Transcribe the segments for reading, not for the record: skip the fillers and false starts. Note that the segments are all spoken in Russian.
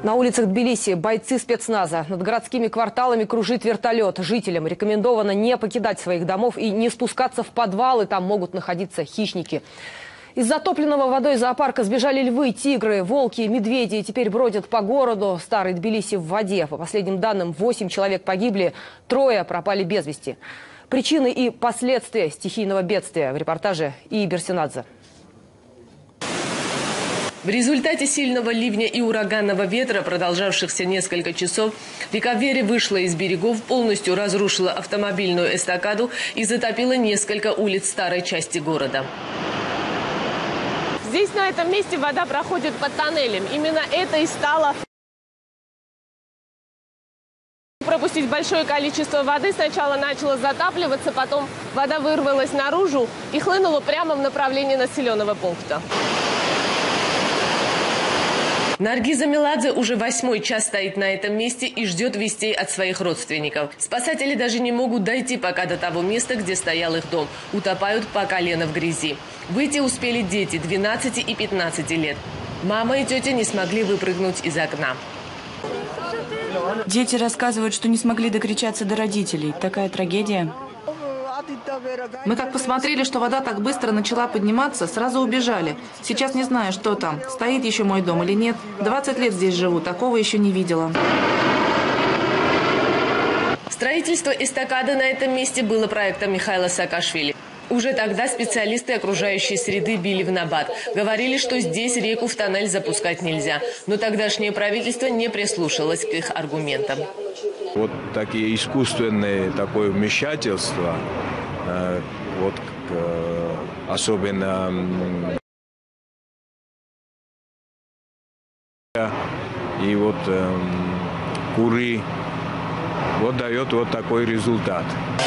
На улицах Тбилиси бойцы спецназа. Над городскими кварталами кружит вертолет. Жителям рекомендовано не покидать своих домов и не спускаться в подвалы. Там могут находиться хищники. Из затопленного водой зоопарка сбежали львы, тигры, волки, медведи. Теперь бродят по городу. Старый Тбилиси в воде. По последним данным, 8 человек погибли, 3 пропали без вести. Причины и последствия стихийного бедствия в репортаже Ии Берсинадзе. В результате сильного ливня и ураганного ветра, продолжавшихся несколько часов, река Вери вышла из берегов, полностью разрушила автомобильную эстакаду и затопила несколько улиц старой части города. Здесь, на этом месте, вода проходит под тоннелем. Именно это и стало пропустить большое количество воды. Сначала начало затапливаться, потом вода вырвалась наружу и хлынула прямо в направлении населенного пункта. Наргиза Меладзе уже 8-й час стоит на этом месте и ждет вестей от своих родственников. Спасатели даже не могут дойти пока до того места, где стоял их дом. Утопают по колено в грязи. Выйти успели дети 12 и 15 лет. Мама и тетя не смогли выпрыгнуть из окна. Дети рассказывают, что не смогли докричаться до родителей. Такая трагедия. Мы как посмотрели, что вода так быстро начала подниматься, сразу убежали. Сейчас не знаю, что там, стоит еще мой дом или нет. 20 лет здесь живу, такого еще не видела. Строительство эстакады на этом месте было проектом Михаила Саакашвили. Уже тогда специалисты окружающей среды били в набат. Говорили, что здесь реку в тоннель запускать нельзя. Но тогдашнее правительство не прислушалось к их аргументам. Вот такие искусственные такое вмешательство, вот особенно и вот куры, вот дает вот такой результат.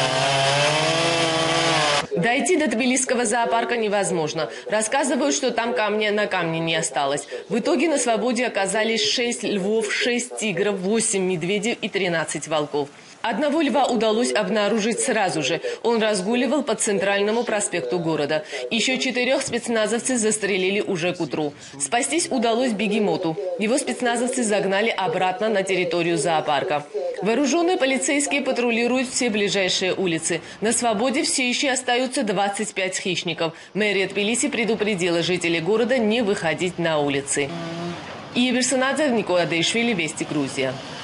Дойти до Тбилисского зоопарка невозможно. Рассказывают, что там камня на камне не осталось. В итоге на свободе оказались 6 львов, 6 тигров, 8 медведей и 13 волков. Одного льва удалось обнаружить сразу же. Он разгуливал по центральному проспекту города. Еще 4 спецназовцы застрелили уже к утру. Спастись удалось бегемоту. Его спецназовцы загнали обратно на территорию зоопарка. Вооруженные полицейские патрулируют все ближайшие улицы. На свободе все еще остаются 25 хищников. Мэрия Тбилиси предупредила жителей города не выходить на улицы. Ия Берсинадзе, Никола Дейшвили, Вести, Грузия.